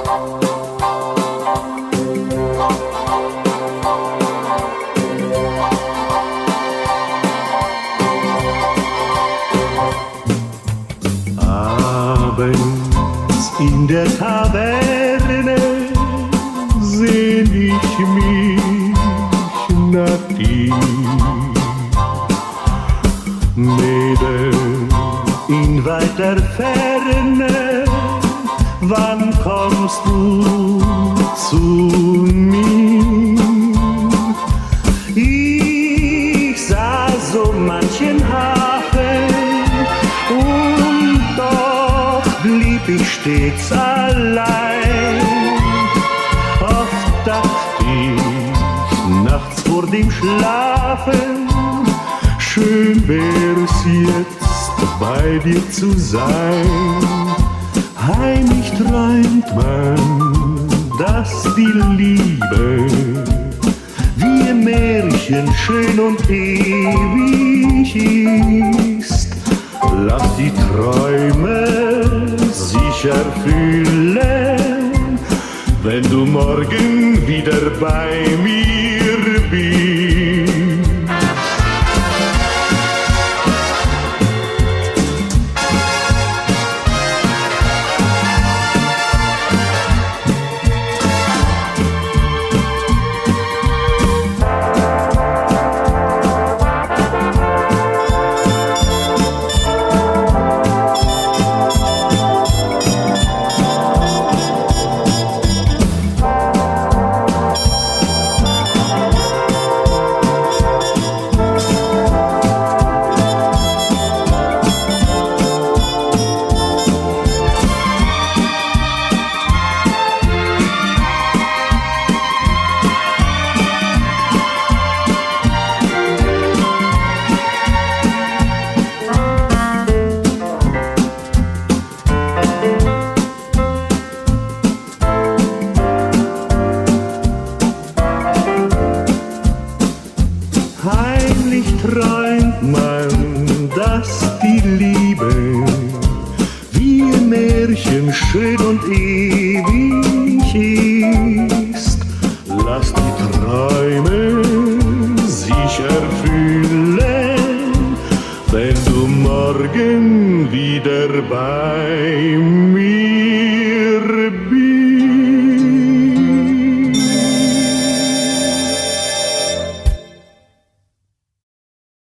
Abends in der Taverne sehn ich mich nach dir. Mädel in weiter Ferne, wann kommst du zu mir? Ich sah so manchen Hafen und doch blieb ich stets allein. Oft dacht ich nachts vor dem Schlafen, schön wär's jetzt bei dir zu sein. Heimlich träumt man, dass die Liebe wie ein Märchen schön und ewig ist. Lass die Träume sich erfüllen, wenn du morgen wieder bei mir bist. Heimlich träumt man, dass die Liebe wie ein Märchen schön und ewig ist. Lass die Träume sich erfüllen, wenn du morgen wieder bei mir